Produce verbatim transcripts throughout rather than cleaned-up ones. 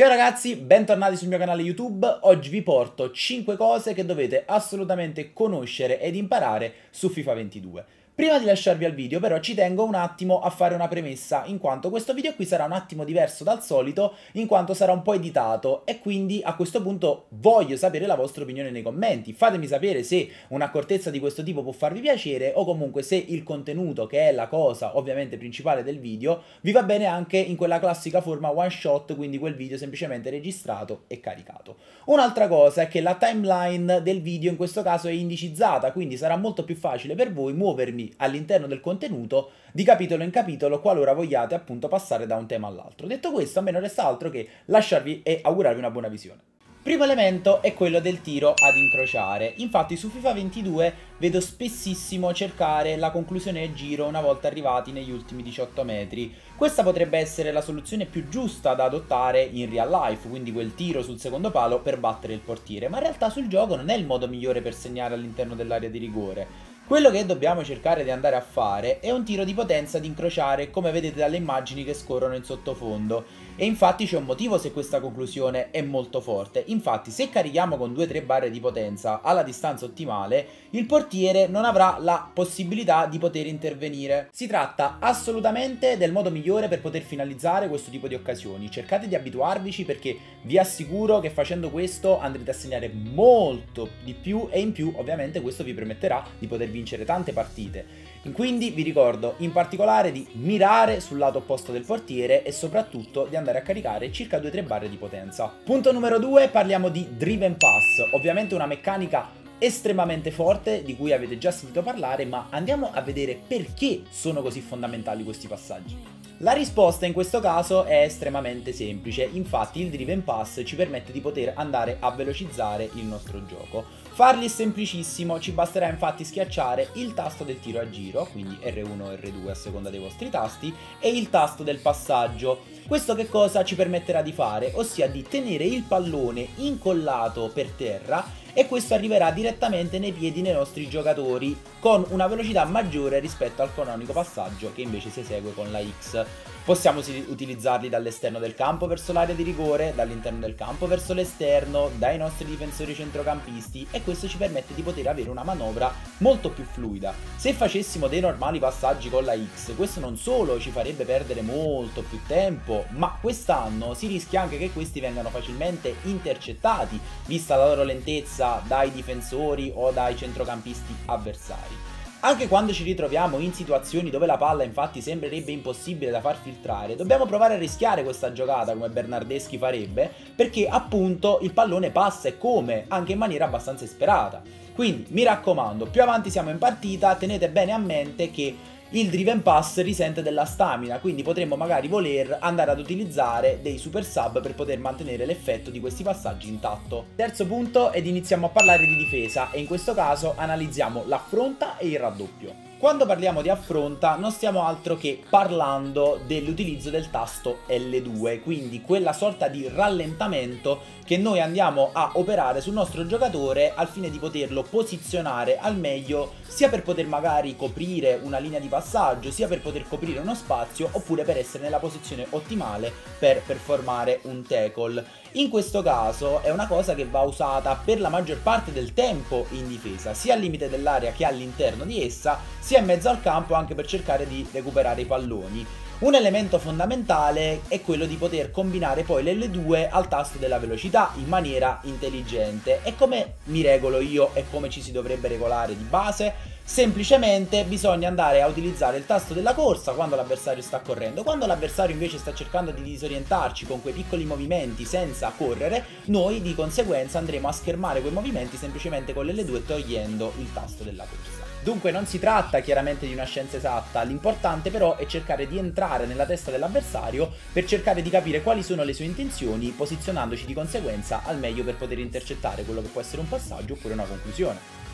Ciao ragazzi, bentornati sul mio canale YouTube. Oggi vi porto cinque cose che dovete assolutamente conoscere ed imparare su FIFA ventidue. Prima di lasciarvi al video però ci tengo un attimo a fare una premessa, in quanto questo video qui sarà un attimo diverso dal solito, in quanto sarà un po' editato e quindi a questo punto voglio sapere la vostra opinione nei commenti. Fatemi sapere se un'accortezza di questo tipo può farvi piacere o comunque se il contenuto, che è la cosa ovviamente principale del video, vi va bene anche in quella classica forma one shot, quindi quel video semplicemente registrato e caricato. Un'altra cosa è che la timeline del video in questo caso è indicizzata, quindi sarà molto più facile per voi muovermi all'interno del contenuto di capitolo in capitolo qualora vogliate appunto passare da un tema all'altro. Detto questo, a me non resta altro che lasciarvi e augurarvi una buona visione. Primo elemento è quello del tiro ad incrociare. Infatti su FIFA ventidue vedo spessissimo cercare la conclusione del giro una volta arrivati negli ultimi diciotto metri. Questa potrebbe essere la soluzione più giusta da adottare in real life, quindi quel tiro sul secondo palo per battere il portiere, ma in realtà sul gioco non è il modo migliore per segnare all'interno dell'area di rigore. Quello che dobbiamo cercare di andare a fare è un tiro di potenza ad incrociare, come vedete dalle immagini che scorrono in sottofondo, e infatti c'è un motivo se questa conclusione è molto forte. Infatti se carichiamo con due tre barre di potenza alla distanza ottimale, il portiere non avrà la possibilità di poter intervenire. Si tratta assolutamente del modo migliore per poter finalizzare questo tipo di occasioni. Cercate di abituarvici, perché vi assicuro che facendo questo andrete a segnare molto di più e in più ovviamente questo vi permetterà di poter vincere tante partite. Quindi vi ricordo in particolare di mirare sul lato opposto del portiere e soprattutto di andare a caricare circa due tre barre di potenza. Punto numero due, parliamo di driven pass, ovviamente una meccanica estremamente forte di cui avete già sentito parlare, ma andiamo a vedere perché sono così fondamentali questi passaggi. La risposta in questo caso è estremamente semplice, infatti il driven pass ci permette di poter andare a velocizzare il nostro gioco. Farli è semplicissimo, ci basterà infatti schiacciare il tasto del tiro a giro, quindi R uno o R due a seconda dei vostri tasti, e il tasto del passaggio. Questo che cosa ci permetterà di fare? Ossia di tenere il pallone incollato per terra, e questo arriverà direttamente nei piedi dei nostri giocatori con una velocità maggiore rispetto al canonico passaggio che invece si esegue con la X. Possiamo utilizzarli dall'esterno del campo verso l'area di rigore, dall'interno del campo verso l'esterno, dai nostri difensori centrocampisti, e questo ci permette di poter avere una manovra molto più fluida. Se facessimo dei normali passaggi con la X, questo non solo ci farebbe perdere molto più tempo, ma quest'anno si rischia anche che questi vengano facilmente intercettati, vista la loro lentezza dai difensori o dai centrocampisti avversari. Anche quando ci ritroviamo in situazioni dove la palla infatti sembrerebbe impossibile da far filtrare, dobbiamo provare a rischiare questa giocata come Bernardeschi farebbe, perché appunto il pallone passa e come, anche in maniera abbastanza sperata. Quindi mi raccomando, più avanti siamo in partita tenete bene a mente che il driven pass risente della stamina, quindi potremmo magari voler andare ad utilizzare dei super sub per poter mantenere l'effetto di questi passaggi intatto. Terzo punto, ed iniziamo a parlare di difesa, e in questo caso analizziamo l'affronta e il raddoppio. Quando parliamo di affronta non stiamo altro che parlando dell'utilizzo del tasto L due, quindi quella sorta di rallentamento che noi andiamo a operare sul nostro giocatore al fine di poterlo posizionare al meglio, sia per poter magari coprire una linea di passaggio, sia per poter coprire uno spazio, oppure per essere nella posizione ottimale per performare un tackle. In questo caso è una cosa che va usata per la maggior parte del tempo in difesa, sia al limite dell'area che all'interno di essa, sia in mezzo al campo anche per cercare di recuperare i palloni. Un elemento fondamentale è quello di poter combinare poi l'L due al tasto della velocità in maniera intelligente. E come mi regolo io e come ci si dovrebbe regolare di base? Semplicemente bisogna andare a utilizzare il tasto della corsa quando l'avversario sta correndo. Quando l'avversario invece sta cercando di disorientarci con quei piccoli movimenti senza correre, noi di conseguenza andremo a schermare quei movimenti semplicemente con l'L due togliendo il tasto della corsa. Dunque non si tratta chiaramente di una scienza esatta, l'importante però è cercare di entrare nella testa dell'avversario per cercare di capire quali sono le sue intenzioni, posizionandoci di conseguenza al meglio per poter intercettare quello che può essere un passaggio oppure una conclusione.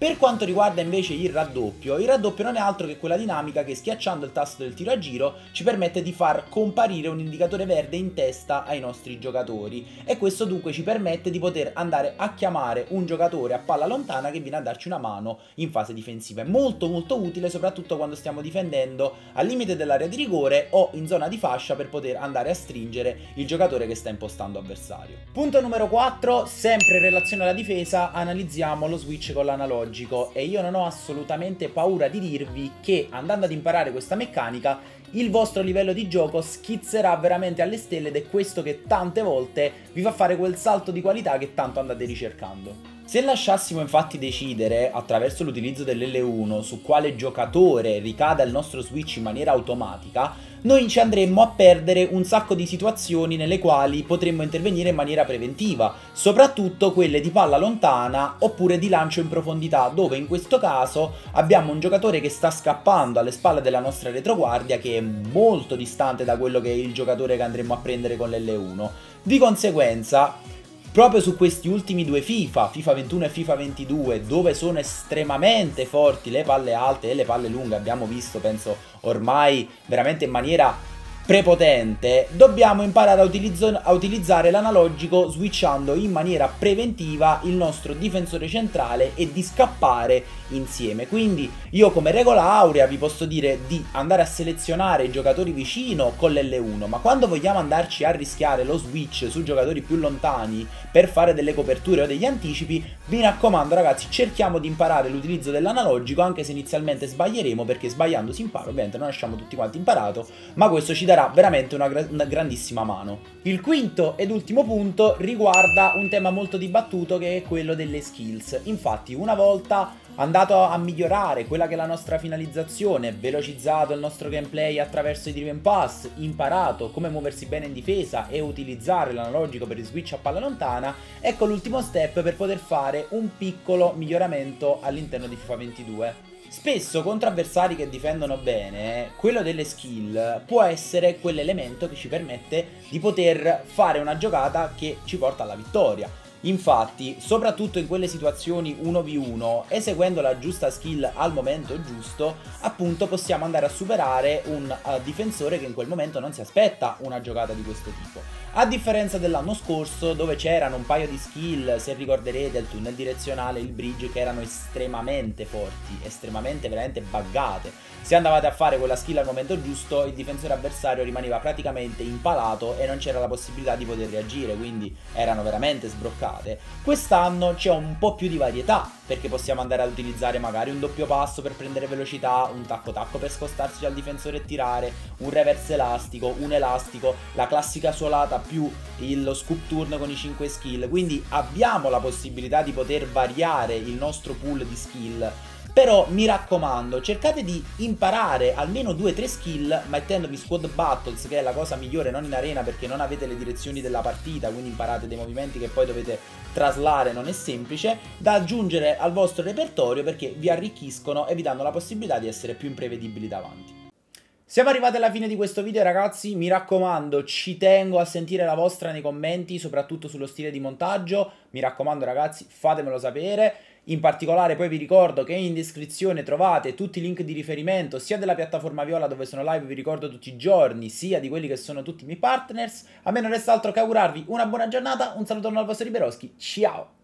Per quanto riguarda invece il raddoppio, il raddoppio non è altro che quella dinamica che schiacciando il tasto del tiro a giro ci permette di far comparire un indicatore verde in testa ai nostri giocatori, e questo dunque ci permette di poter andare a chiamare un giocatore a palla lontana che viene a darci una mano in fase difensiva. È molto molto utile soprattutto quando stiamo difendendo al limite dell'area di rigore o in zona di fascia per poter andare a stringere il giocatore che sta impostando avversario. Punto numero quattro, sempre in relazione alla difesa, analizziamo lo switch con l'analogico. E io non ho assolutamente paura di dirvi che andando ad imparare questa meccanica il vostro livello di gioco schizzerà veramente alle stelle, ed è questo che tante volte vi fa fare quel salto di qualità che tanto andate ricercando. Se lasciassimo infatti decidere attraverso l'utilizzo dell'L uno su quale giocatore ricada il nostro switch in maniera automatica, noi ci andremmo a perdere un sacco di situazioni nelle quali potremmo intervenire in maniera preventiva, soprattutto quelle di palla lontana oppure di lancio in profondità, dove in questo caso abbiamo un giocatore che sta scappando alle spalle della nostra retroguardia, che è molto distante da quello che è il giocatore che andremo a prendere con l'L uno. Di conseguenza, proprio su questi ultimi due FIFA, FIFA ventuno e FIFA ventidue, dove sono estremamente forti le palle alte e le palle lunghe, abbiamo visto penso ormai veramente in maniera prepotente, dobbiamo imparare a, utilizzo a utilizzare l'analogico switchando in maniera preventiva il nostro difensore centrale e di scappare insieme. Quindi io come regola aurea vi posso dire di andare a selezionare i giocatori vicino con l'L uno, ma quando vogliamo andarci a rischiare lo switch su giocatori più lontani per fare delle coperture o degli anticipi, vi raccomando ragazzi, cerchiamo di imparare l'utilizzo dell'analogico, anche se inizialmente sbaglieremo, perché sbagliando si impara, ovviamente non lasciamo tutti quanti imparato, ma questo ci darà veramente una, gra una grandissima mano. Il quinto ed ultimo punto riguarda un tema molto dibattuto, che è quello delle skills. Infatti una volta andato a migliorare quella che è la nostra finalizzazione, velocizzato il nostro gameplay attraverso i driven pass, imparato come muoversi bene in difesa e utilizzare l'analogico per il switch a palla lontana, ecco l'ultimo step per poter fare un piccolo miglioramento all'interno di FIFA ventidue. Spesso contro avversari che difendono bene, quello delle skill può essere quell'elemento che ci permette di poter fare una giocata che ci porta alla vittoria. Infatti, soprattutto in quelle situazioni uno vu uno, eseguendo la giusta skill al momento giusto, appunto possiamo andare a superare un uh, difensore che in quel momento non si aspetta una giocata di questo tipo. A differenza dell'anno scorso, dove c'erano un paio di skill, se ricorderete, il tunnel direzionale e il bridge, che erano estremamente forti, estremamente veramente buggate. Se andavate a fare quella skill al momento giusto, il difensore avversario rimaneva praticamente impalato e non c'era la possibilità di poter reagire, quindi erano veramente sbroccate. Quest'anno c'è un po' più di varietà, perché possiamo andare ad utilizzare magari un doppio passo per prendere velocità, un tacco tacco per spostarsi dal difensore e tirare, un reverse elastico, un elastico, la classica suolata più lo scoop turn con i cinque skill. Quindi abbiamo la possibilità di poter variare il nostro pool di skill. Però mi raccomando, cercate di imparare almeno due tre skill mettendovi squad battles, che è la cosa migliore, non in arena perché non avete le direzioni della partita, quindi imparate dei movimenti che poi dovete traslare, non è semplice, da aggiungere al vostro repertorio, perché vi arricchiscono e vi danno la possibilità di essere più imprevedibili davanti. Siamo arrivati alla fine di questo video ragazzi, mi raccomando ci tengo a sentire la vostra nei commenti, soprattutto sullo stile di montaggio, mi raccomando ragazzi fatemelo sapere. In particolare poi vi ricordo che in descrizione trovate tutti i link di riferimento sia della piattaforma Viola dove sono live, vi ricordo tutti i giorni, sia di quelli che sono tutti i miei partners. A me non resta altro che augurarvi una buona giornata, un saluto dal vostro Liberoschi, ciao!